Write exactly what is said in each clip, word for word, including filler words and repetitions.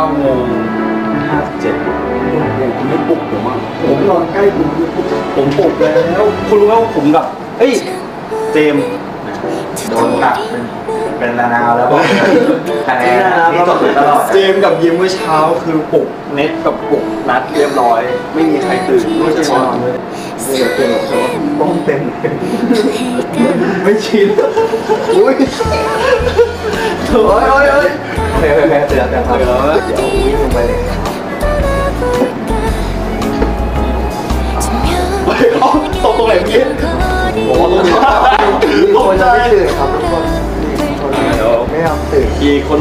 โมงห้าสิบเจ็ดผมไม่ปลุกผมอ่ะผมนอนใกล้คุณผมปลุกแล้วคุณรู้ว่าผมกับเฮ้ยเจมโดนตัดเป็นนานาวแล้วคะแนนนี่ตกตลอดเจมกับยิ้มเมื่อเช้าคือปลุกเน็ตกับปลุกนัดเรียบร้อยไม่มีใครตื่นไม่ใช่นอนเลยเดี๋ยวเต็มเลยบ้องเต็มเลยไม่ชินอุ้ยโอ้ยโอ้ยโอ้ยเฮ้ยเฮ้ยเฮ้ยเตือนเตือนครับเดี๋ยววิ่งลงไปเลยเฮ้ยเขาตกตรงไหนเมื่อกี้โอ้โหตกใจตกใจไม่ตื่นครับทุกคนไม่ยอมตื่นกี่คน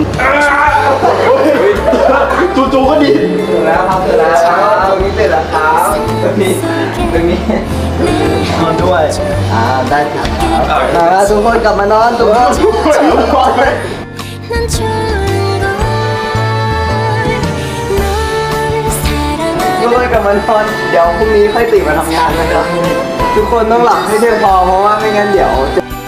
จู่ๆก็ดีตื่นแล้วครับตื่นแล้วตรงนี้ตื่นแล้วครับตรงนี้ตรงนี้นอนด้วยอ่าได้ครับครับทุกคนกลับมานอนทุกคนทุกคนทุกคนกลับมานอนเดี๋ยวพรุ่งนี้ค่อยตื่นมาทำงานนะครับทุกคนต้องหลับให้เพียงพอเพราะว่าไม่งั้นเดี๋ยว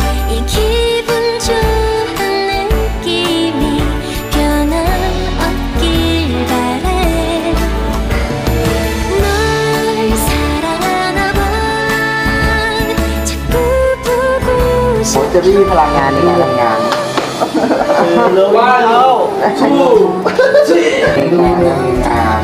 ผมจะไม่มีพลังงานในการทำงานว้าวสู้จีดูงาน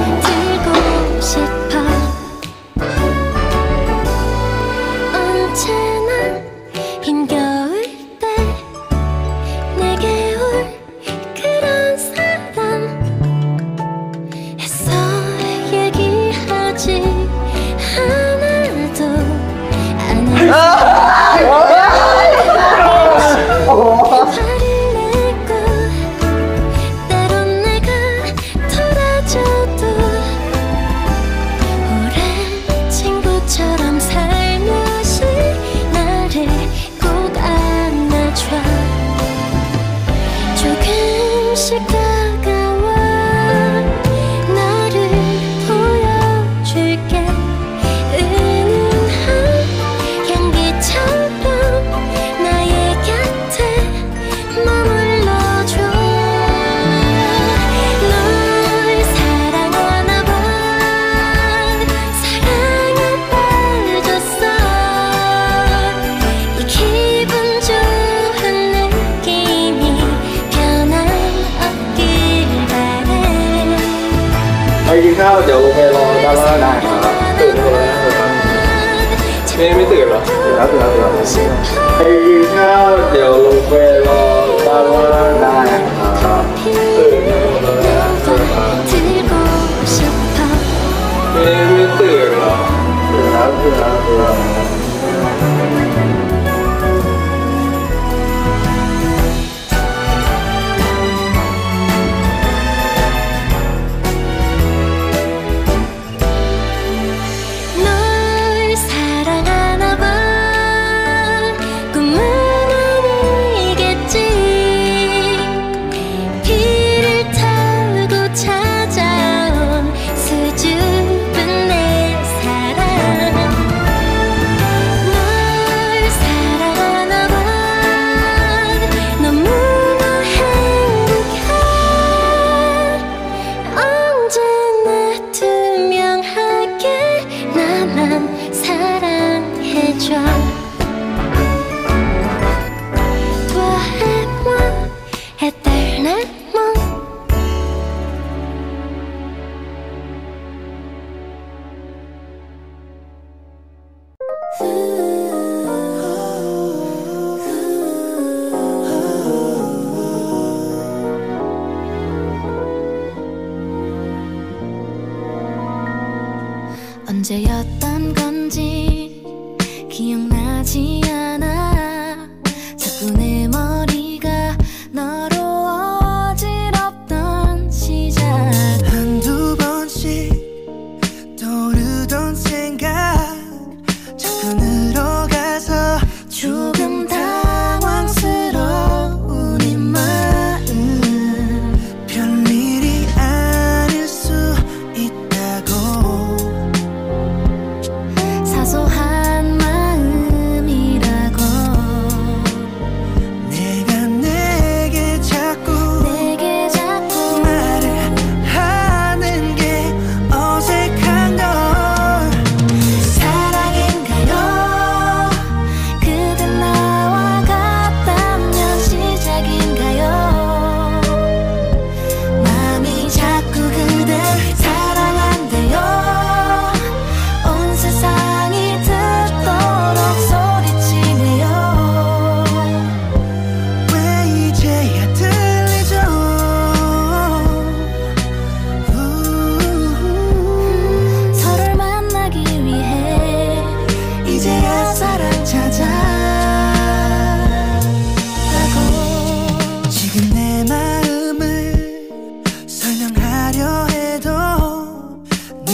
ไปกินข้าวเดี๋ยวลงไปรอด้านล่างได้ครับตื่นแล้วไม่ไม่ตื่นหรอตื่นแล้วตื่นแล้วตื่นแล้วไปกินข้าวเดี๋ยวลงไปรอด้านล่างได้ครับตื่นแล้วไม่ไม่ตื่นหรอตื่นแล้วตื่นแล้วตื่นแล้ว 언제였던 건지 기억나지 않아 자꾸 내 머리가 너로 어지럽던 시작 한두 번씩 떠오르던 생각 자꾸 늘어가서 조금 당황스러운 이 마음 별일이 아닐 수 있다고 사소한 마음이라고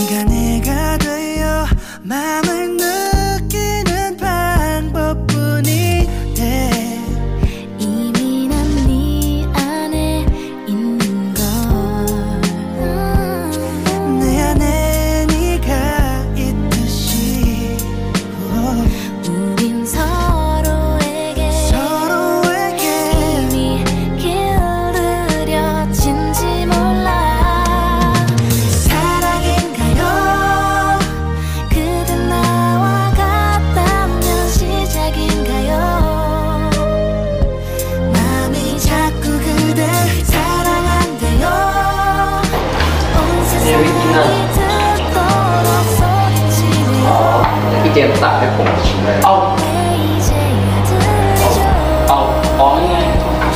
네가 내가 되어 마음을 느끼는 방법뿐인데 이미 난 네 안에 있는 걸 내 안에 네가 있듯이 우린 서로에게 서로에게 이미 길들여진지 몰라 사랑인가요 그댄 나와 같다면 시작인가요 마음이 자꾸 그댈 사랑한대요 온 세상이 듣도록 소리치며 พี่เจมส์ตัดให้ผมเลยเอา 이제야 들려줘 เอาอ๋อนี่ไง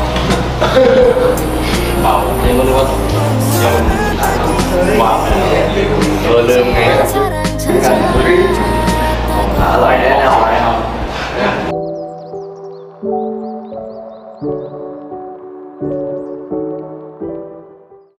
เปล่ายังรู้ว่ายังว้าวเออลืมไง 사랑 찾아 อร่อยแน่